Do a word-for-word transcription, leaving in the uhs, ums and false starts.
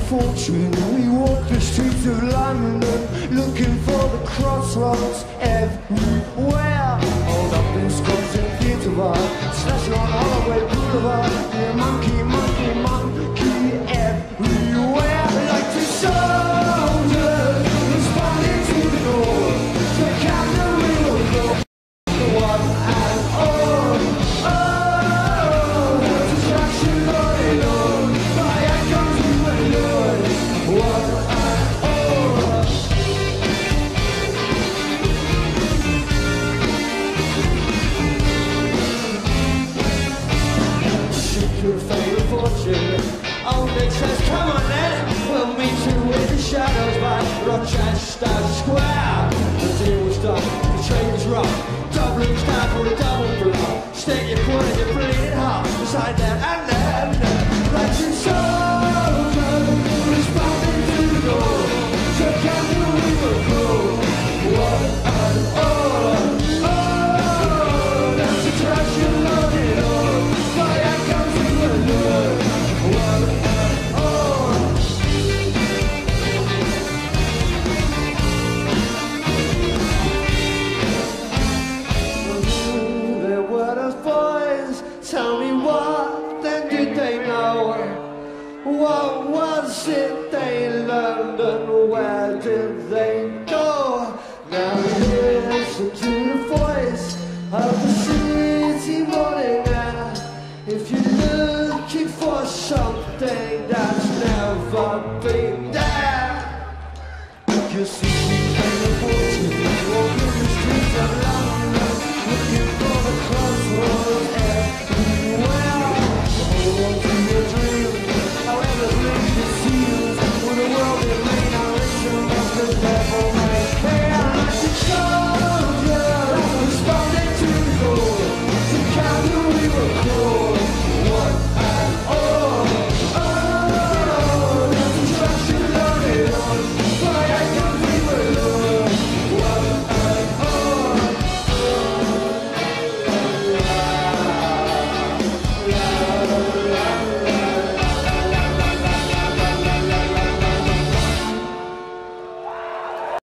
fortune. We walk the streets of London, looking for the crossroads everywhere. Hold up in Scots and Theatre Bar, slashing on Holloway Boulevard. Yeah, monkey, monkey, monkey everywhere. Like two soldiers responding to the call. The captain will go. One and all. Oh, there's distraction going on. My echoes we were doing. One and all. Shoot your fate of fortune. Old Nick says, come on then, we'll meet you in the shadows by Rochester Square. The deal was done, the trade was rough. Dublin's down for a double blow. Stick your quad in your bleeding heart. Beside them and them, them. Like two soldiers, responding to the goal. Together we will go. One and all. Oh, that's a trash you loaded on. My echoes we will learn. One and all. There were those boys, tell me what then did they know? What was it they learned and where did they